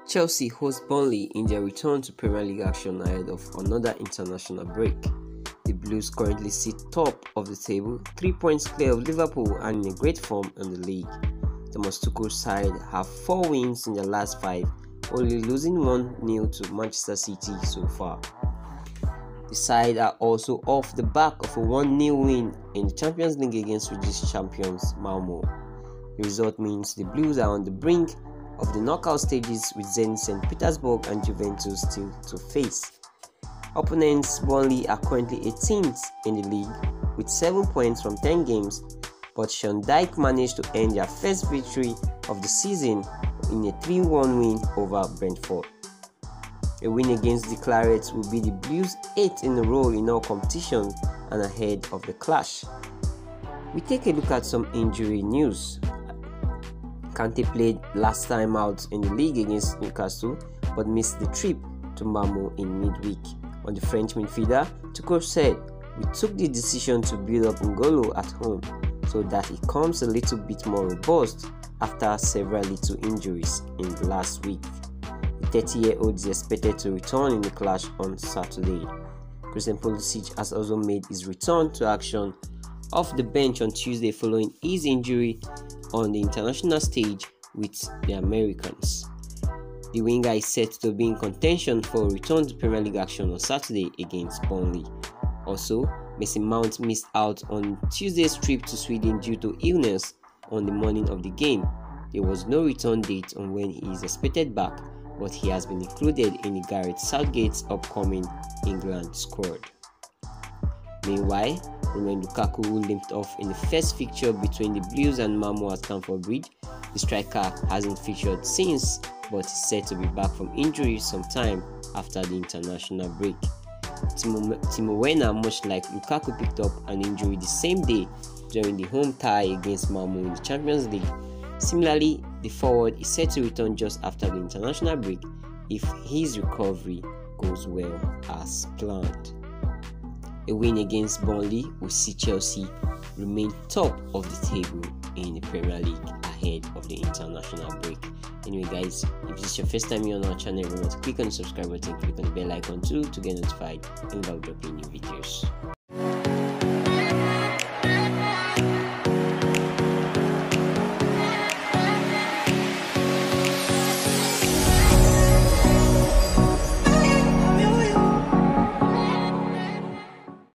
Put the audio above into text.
Chelsea host Burnley in their return to Premier League action ahead of another international break. The Blues currently sit top of the table, 3 points clear of Liverpool and in a great form in the league. Thomas Tuchel's side have 4 wins in their last 5, only losing 1-0 to Manchester City so far. The side are also off the back of a 1-0 win in the Champions League against Swedish champions Malmo. The result means the Blues are on the brink of the knockout stages with Zenit St. Petersburg and Juventus still to face. Opponents Burnley are currently 18th in the league with 7 points from 10 games, but Sean Dyche managed to earn their first victory of the season in a 3-1 win over Brentford. A win against the Clarets will be the Blues' 8th in a row in all competitions and ahead of the clash. We take a look at some injury news. Kante played last time out in the league against Newcastle but missed the trip to Malmo in midweek. On the French midfielder, Tuchel said, "We took the decision to build up N'Golo at home so that he comes a little bit more robust after several little injuries in the last week." The 30-year-old is expected to return in the clash on Saturday. Christian Pulisic has also made his return to action off the bench on Tuesday following his injury on the international stage with the Americans. The winger is set to be in contention for a return to Premier League action on Saturday against Burnley. Also, Mason Mount missed out on Tuesday's trip to Sweden due to illness on the morning of the game. There was no return date on when he is expected back, but he has been included in the Gareth Southgate's upcoming England squad. Meanwhile, Romelu Lukaku, who limped off in the first fixture between the Blues and Malmo at Stamford Bridge, the striker hasn't featured since, but is said to be back from injury sometime after the international break. Timo Werner, much like Lukaku, picked up an injury the same day during the home tie against Malmo in the Champions League. Similarly, the forward is set to return just after the international break if his recovery goes well as planned. A win against Burnley will see Chelsea remain top of the table in the Premier League ahead of the international break. Anyway guys, if this is your first time here on our channel, remember to click on the subscribe button, click on the bell icon too to get notified and I'll drop in new videos.